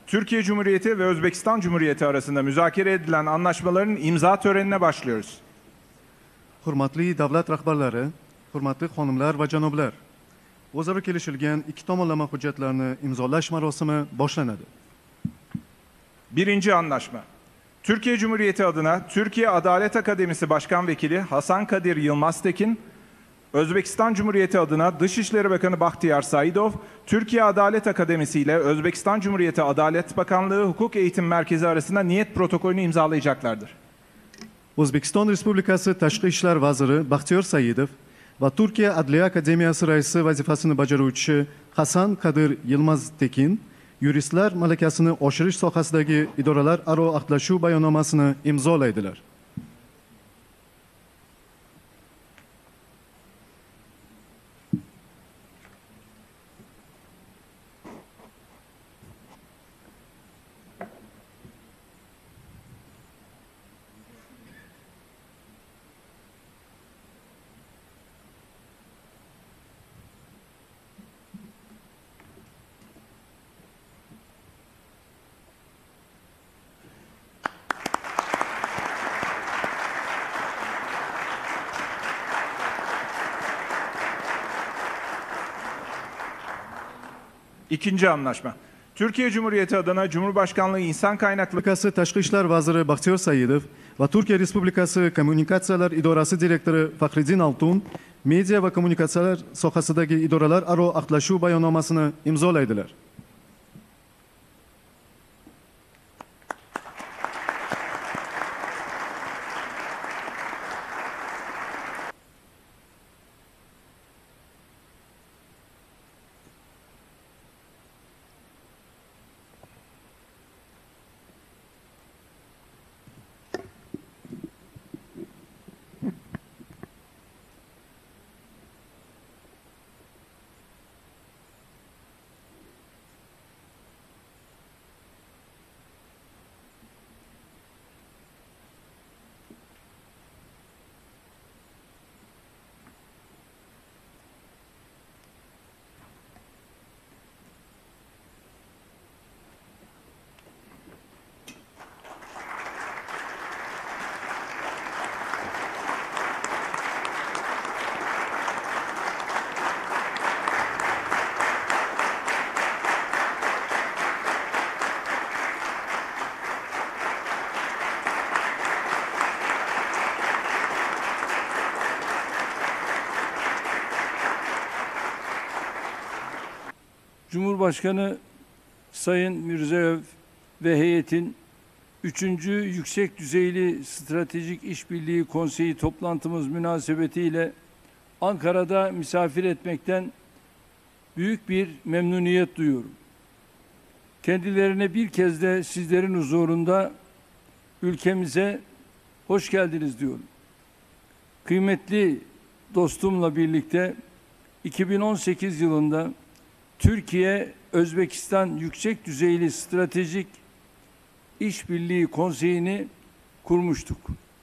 Türkiye Cumhuriyeti ve Özbekistan Cumhuriyeti arasında müzakere edilen anlaşmaların imza törenine başlıyoruz. Hurmatli davlat rahbarlari, hurmatli xonimlar va janoblar. O'zaro kelishilgan ikki tomonlama hujjatlarni imzolash marosimi boshlanadi. Birinci anlaşma. Türkiye Cumhuriyeti adına Türkiye Adalet Akademisi Başkan Vekili Hasan Kadir Yılmaztekin, Özbekistan Cumhuriyeti adına Dışişleri Bakanı Bahtiyar Saidov, Türkiye Adalet Akademisi ile Özbekistan Cumhuriyeti Adalet Bakanlığı Hukuk Eğitim Merkezi arasında niyet protokolünü imzalayacaklardır. O'zbekiston Respublikasi Tashqi ishlar vaziri Baxtiyor Saidov va Turkiya Adliya Akademiyasi raisi vazifasini bajaruvchi Hasan Kadir Yilmaztekin yuristlar malakasini oshirish sohasidagi idoralararo ahdlashuv bayonnomasini imzolaydilar. İkinci anlaşma. Türkiye Cumhuriyeti adına Cumhurbaşkanlığı İnsan Kaynakları Respublikasi Tashqi ishlar vaziri Baxtiyor Saidov va Turkiya Respublikasi Kommunikatsiyalar idorasi direktori Faxriddin Altun media va kommunikatsiyalar sohasidagi idoralararo ahdlashuv bayonnomasini imzolaydilar. Cumhurbaşkanı Sayın Mirziyoyev ve heyetin 3. Yüksek Düzeyli Stratejik İşbirliği Konseyi toplantımız münasebetiyle Ankara'da misafir etmekten büyük bir memnuniyet duyuyorum. Kendilerine bir kez de sizlerin huzurunda ülkemize hoş geldiniz diyorum. Kıymetli dostumla birlikte 2018 yılında Türkiye-Özbekistan Yüksek Düzeyli Stratejik İşbirliği Konseyi'ni kurmuştuk.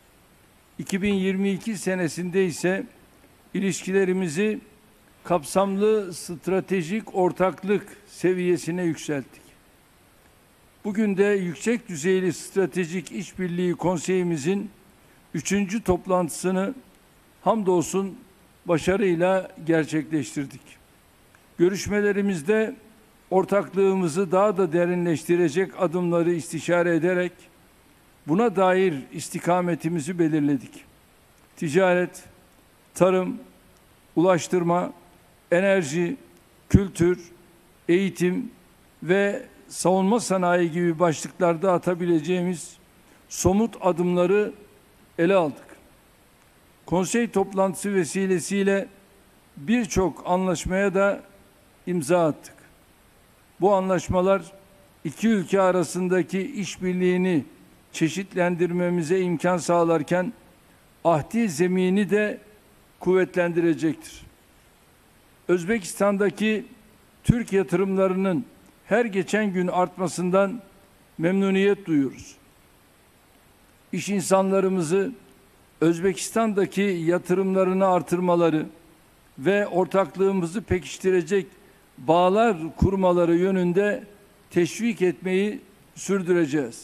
2022 senesinde ise ilişkilerimizi kapsamlı stratejik ortaklık seviyesine yükselttik. Bugün de Yüksek Düzeyli Stratejik İşbirliği Konseyimizin 3. toplantısını hamdolsun başarıyla gerçekleştirdik. Görüşmelerimizde ortaklığımızı daha da derinleştirecek adımları istişare ederek buna dair istikametimizi belirledik. Ticaret, tarım, ulaştırma, enerji, kültür, eğitim ve savunma sanayi gibi başlıklarda atabileceğimiz somut adımları ele aldık. Konsey toplantısı vesilesiyle birçok anlaşmaya da imza attık. Bu anlaşmalar iki ülke arasındaki işbirliğini çeşitlendirmemize imkan sağlarken ahdi zemini de kuvvetlendirecektir. Özbekistan'daki Türk yatırımlarının her geçen gün artmasından memnuniyet duyuyoruz. İş insanlarımızı Özbekistan'daki yatırımlarını artırmaları ve ortaklığımızı pekiştirecek bağlar kurmaları yönünde teşvik etmeyi sürdüreceğiz.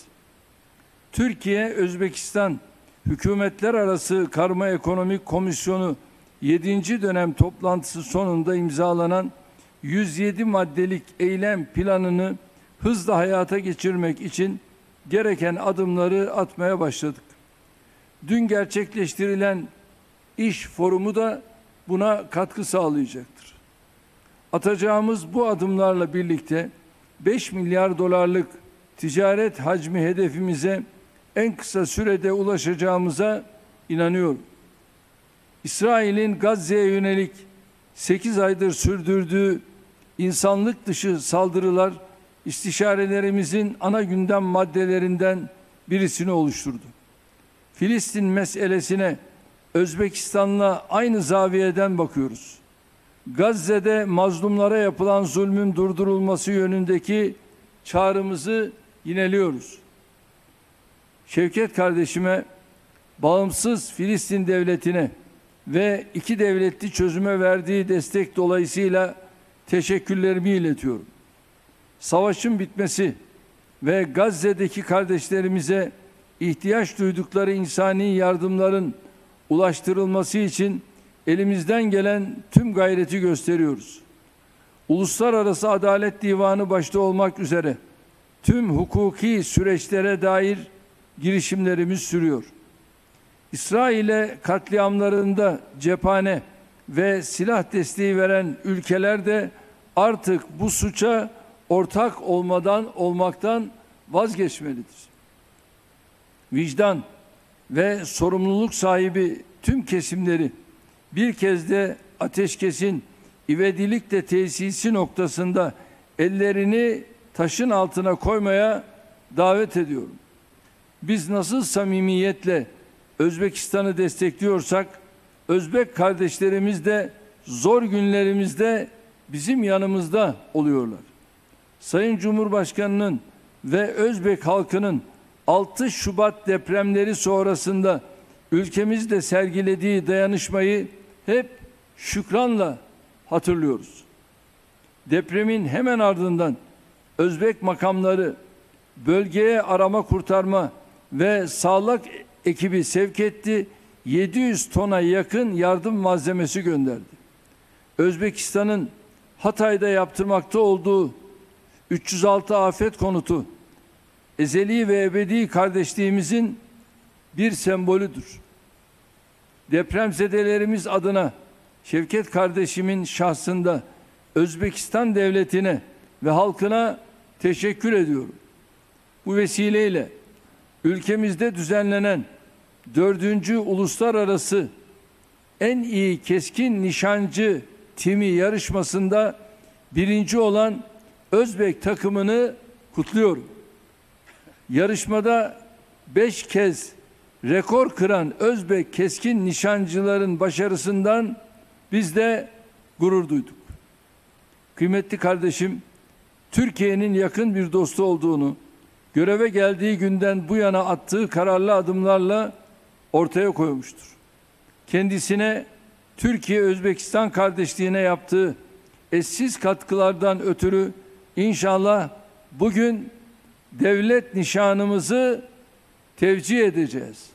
Türkiye-Özbekistan Hükümetler Arası Karma Ekonomik Komisyonu 7. dönem toplantısı sonunda imzalanan 107 maddelik eylem planını hızla hayata geçirmek için gereken adımları atmaya başladık. Dün gerçekleştirilen iş forumu da buna katkı sağlayacaktır. Atacağımız bu adımlarla birlikte 5 milyar dolarlık ticaret hacmi hedefimize en kısa sürede ulaşacağımıza inanıyorum. İsrail'in Gazze'ye yönelik 8 aydır sürdürdüğü insanlık dışı saldırılar istişarelerimizin ana gündem maddelerinden birisini oluşturdu. Filistin meselesine Özbekistan'la aynı zaviyeden bakıyoruz. Gazze'de mazlumlara yapılan zulmün durdurulması yönündeki çağrımızı yineliyoruz. Şevket kardeşime, bağımsız Filistin devletine ve iki devletli çözüme verdiği destek dolayısıyla teşekkürlerimi iletiyorum. Savaşın bitmesi ve Gazze'deki kardeşlerimize ihtiyaç duydukları insani yardımların ulaştırılması için elimizden gelen tüm gayreti gösteriyoruz. Uluslararası Adalet Divanı başta olmak üzere tüm hukuki süreçlere dair girişimlerimiz sürüyor. İsrail'e katliamlarında cephane ve silah desteği veren ülkeler de artık bu suça ortak olmaktan vazgeçmelidir. Vicdan ve sorumluluk sahibi tüm kesimleri bir kez de ateşkesin ivedilikle tesisi noktasında ellerini taşın altına koymaya davet ediyorum. Biz nasıl samimiyetle Özbekistan'ı destekliyorsak, Özbek kardeşlerimiz de zor günlerimizde bizim yanımızda oluyorlar. Sayın Cumhurbaşkanı'nın ve Özbek halkının 6 Şubat depremleri sonrasında ülkemizde sergilediği dayanışmayı hep şükranla hatırlıyoruz. Depremin hemen ardından Özbek makamları bölgeye arama kurtarma ve sağlık ekibi sevk etti, 700 tona yakın yardım malzemesi gönderdi. Özbekistan'ın Hatay'da yaptırmakta olduğu 306 afet konutu, ezeli ve ebedi kardeşliğimizin bir sembolüdür. Depremzedelerimiz adına Şevket kardeşimin şahsında Özbekistan devletine ve halkına teşekkür ediyorum. Bu vesileyle ülkemizde düzenlenen 4. Uluslararası En İyi Keskin Nişancı Timi yarışmasında birinci olan Özbek takımını kutluyorum. Yarışmada 5 kez rekor kıran Özbek keskin nişancıların başarısından biz de gurur duyduk. Kıymetli kardeşim, Türkiye'nin yakın bir dostu olduğunu, göreve geldiği günden bu yana attığı kararlı adımlarla ortaya koymuştur. Kendisine Türkiye-Özbekistan kardeşliğine yaptığı eşsiz katkılardan ötürü inşallah bugün devlet nişanımızı tevcih edeceğiz.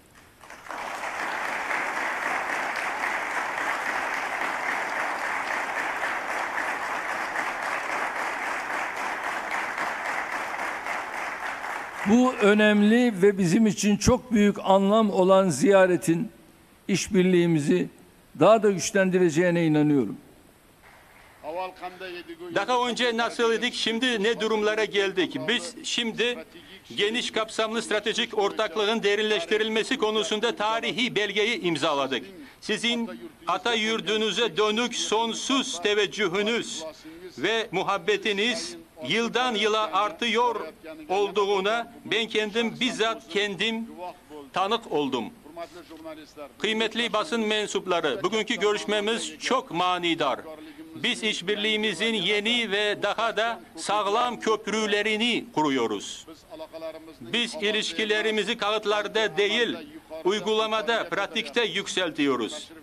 Bu önemli ve bizim için çok büyük anlam olan ziyaretin işbirliğimizi daha da güçlendireceğine inanıyorum. Daha önce nasıldık, şimdi ne durumlara geldik? Biz şimdi geniş kapsamlı stratejik ortaklığın derinleştirilmesi konusunda tarihi belgeyi imzaladık. Sizin ata yurdunuza dönük sonsuz teveccühünüz ve muhabbetiniz yıldan yıla artıyor olduğuna ben bizzat kendim tanık oldum. Kıymetli basın mensupları, bugünkü görüşmemiz çok manidar. Biz işbirliğimizin yeni ve daha da sağlam köprülerini kuruyoruz. Biz ilişkilerimizi kağıtlarda değil, uygulamada, pratikte yükseltiyoruz.